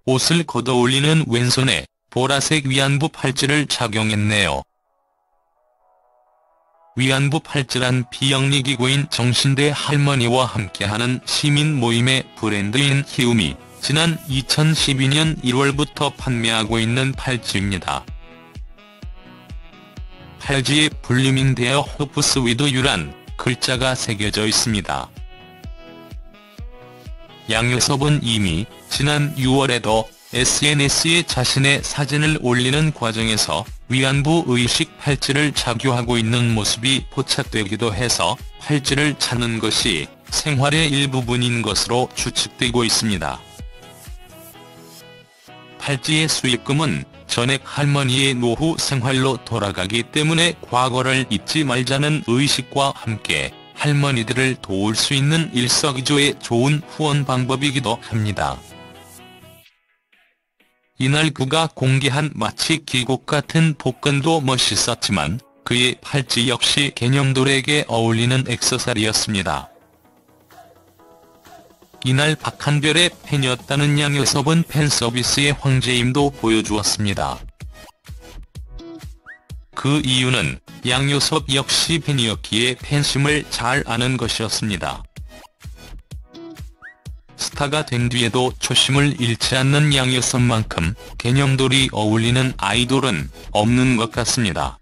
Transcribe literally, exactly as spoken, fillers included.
옷을 걷어올리는 왼손에 보라색 위안부 팔찌를 착용했네요. 위안부 팔찌란 비영리기구인 정신대 할머니와 함께하는 시민 모임의 브랜드인 희움이 지난 이천십이 년 일월부터 판매하고 있는 팔찌입니다. 팔찌에 블루밍 데어 호프스 위드 유란 글자가 새겨져 있습니다. 양요섭은 이미 지난 유월에도 에스엔에스에 자신의 사진을 올리는 과정에서 위안부 의식 팔찌를 착용하고 있는 모습이 포착되기도 해서 팔찌를 찾는 것이 생활의 일부분인 것으로 추측되고 있습니다. 팔찌의 수익금은 전액 할머니의 노후 생활로 돌아가기 때문에 과거를 잊지 말자는 의식과 함께 할머니들을 도울 수 있는 일석이조의 좋은 후원 방법이기도 합니다. 이날 그가 공개한 마치 기곡 같은 복근도 멋있었지만 그의 팔찌 역시 개념돌에게 어울리는 액세서리였습니다. 이날 박한별의 팬이었다는 양요섭은 팬서비스의 황제임도 보여주었습니다. 그 이유는 양요섭 역시 팬이었기에 팬심을 잘 아는 것이었습니다. 스타가 된 뒤에도 초심을 잃지 않는 양요섭만큼 개념돌이 어울리는 아이돌은 없는 것 같습니다.